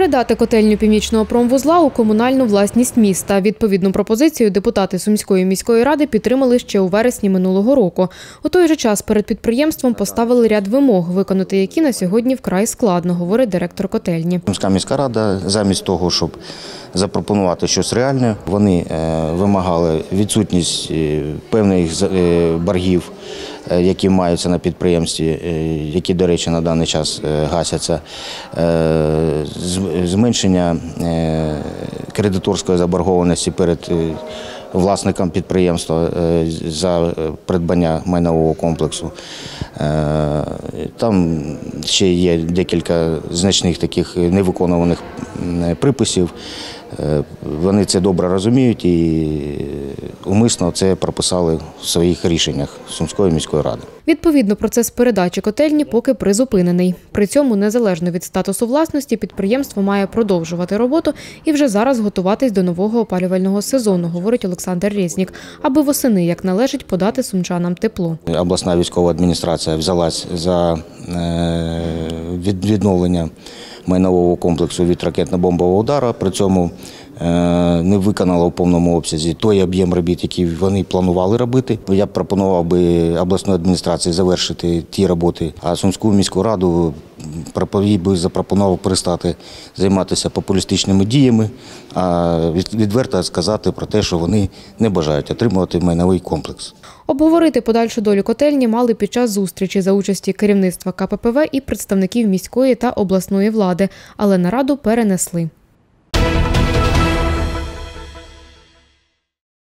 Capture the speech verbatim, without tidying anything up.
Передати котельню Північного промвузла у комунальну власність міста. Відповідну пропозицію депутати Сумської міської ради підтримали ще у вересні минулого року. У той же час перед підприємством поставили ряд вимог, виконати які на сьогодні вкрай складно, говорить директор котельні. Сумська міська рада замість того, щоб запропонувати щось реальне, вони вимагали відсутність певних боргів, які маються на підприємстві, які, до речі, на даний час гасяться, зменшення кредиторської заборгованості перед власником підприємства за придбання майнового комплексу. Там ще є декілька значних таких невиконуваних приписів. Вони це добре розуміють і умисно це прописали в своїх рішеннях Сумської міської ради. Відповідно, процес передачі котельні поки призупинений. При цьому, незалежно від статусу власності, підприємство має продовжувати роботу і вже зараз готуватись до нового опалювального сезону, говорить Олександр Резнік, аби восени, як належить, подати сумчанам тепло. Обласна військова адміністрація взялась за відновлення майнового комплексу від ракетно-бомбового удару, при цьому не виконала у повному обсязі той об'єм робіт, який вони планували робити. Я б пропонував би обласної адміністрації завершити ті роботи, а Сумську міську раду їй би запропонував перестати займатися популістичними діями, а відверто сказати про те, що вони не бажають отримувати майновий комплекс. Обговорити подальшу долю котельні мали під час зустрічі за участі керівництва ка пе пе ве і представників міської та обласної влади, але нараду перенесли.